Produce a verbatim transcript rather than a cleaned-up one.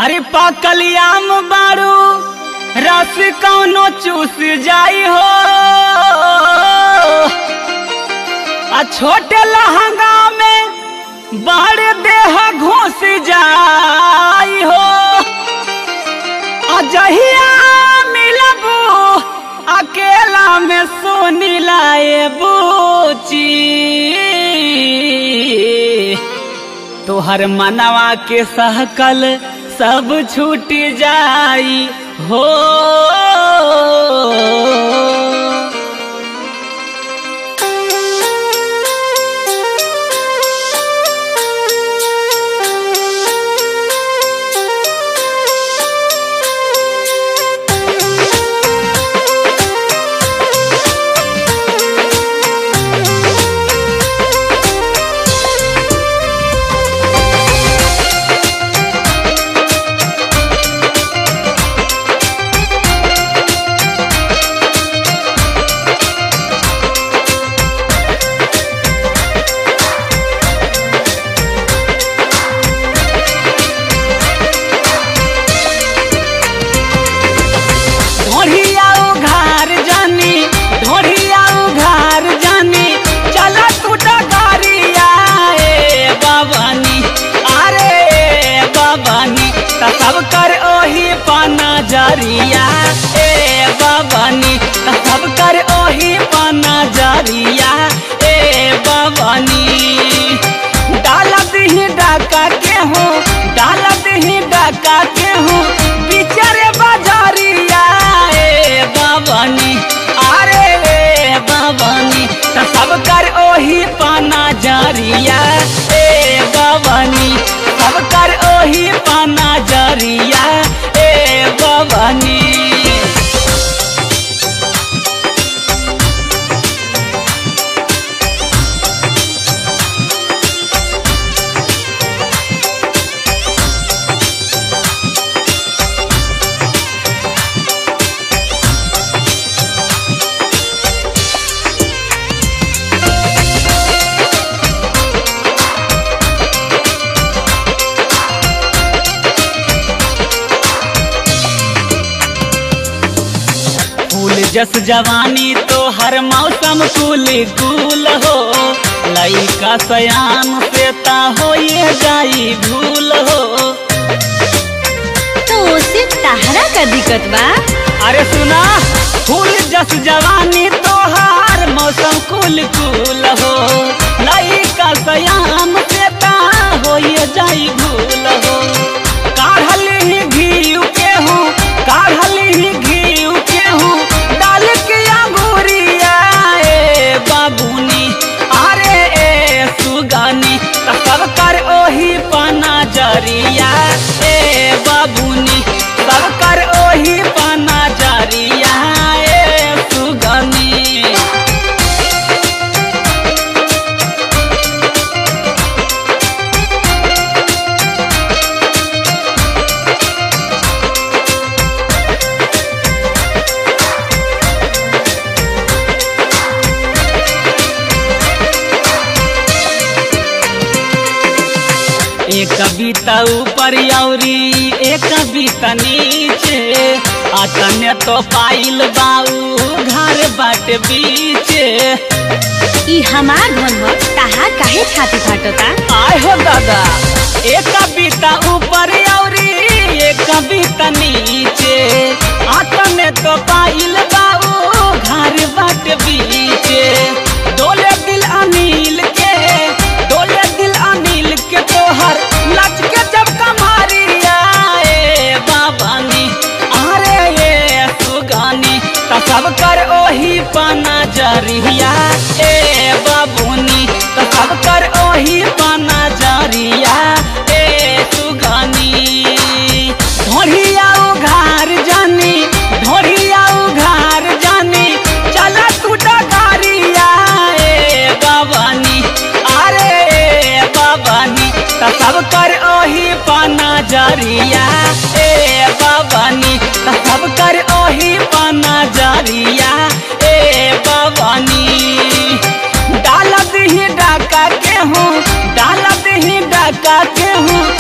अरे पाकलियाम बारू रस कौनो चूस जाई हो, आ छोटे लहंगा में बड़े देह घुस जाई हो। अजहिया मिलबू अकेला में सोनी लाए बूची, तोहर मनवा के सहकल सब छूट जाई हो। सब कर ओही पाना जारिया ए बाबानी, सब कर ओही पाना जारिया ए बाबानी। डालत ही डाका के हूँ, डालत ही डाका के हूँ बिचारे बाजारिया ए बाबानी, अरे ए बाबानी। सब कर ओही पाना जारिया ए बाबानी, सब कर ओही पाना जारिया ए बाबानी। जस जवानी तो हर मौसम कूल कूल हो, लइका सयान से ता हो ये जाई भूल हो। तो उसे तहरा का दिक्कत बा? अरे सुना, फूल जस जवानी तो हर मौसम कूल कूल हो, लइका सयान से ता हो ये जाई भूल हो। काढ़ल ही घी के हूँ, काढ़ल ही घी के हूँ बाबूनी, अरे ए सुगानी। सब कर ओही पाना जारिया ए बाबूनी, सब कर ओही पाना जारिया ए सुगानी। एक कविता ऊपर औरी एक कविता नीचे, आतने तो पाइल बाऊ घर बाट बीचे। ई हमार धन हो, तहार काहे छाती फाटता? आय हो दादा, एक कविता ऊपर औरी एक कविता नीचे, आतने तो पाइल बाऊ घर बाट बीचे। डोले दिल अनिल के, डोले दिल अनिल के तोहर लच के जब कमारिया ए बाबानी, अरे ये सुगानी। तो सब कर ओही पाना जारिया ए बाबूनी, तो सब कर ओही पाना जारिया ए सुगानी। ढोढ़िया उघार जानी, ढोढ़िया उघार जानी, चला तू डगारिया ए बाबानी, अरे ए बाबानी। तो सब कर ओही पाना जारिया ए बाबानी, तो सब कर ओही पाना जारिया ए बाबानी। डालत ही डाका के हूँ, डालत ही डाका के हूँ